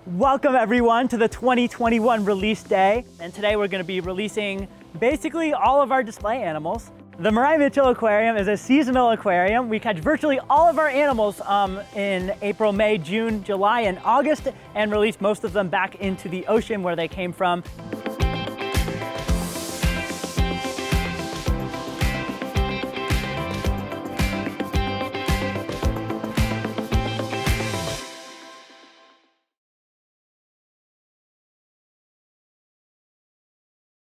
Welcome everyone to the 2021 release day. And today we're going to be releasing basically all of our display animals. The MMA Aquarium is a seasonal aquarium. We catch virtually all of our animals in April, May, June, July, and August, and release most of them back into the ocean where they came from.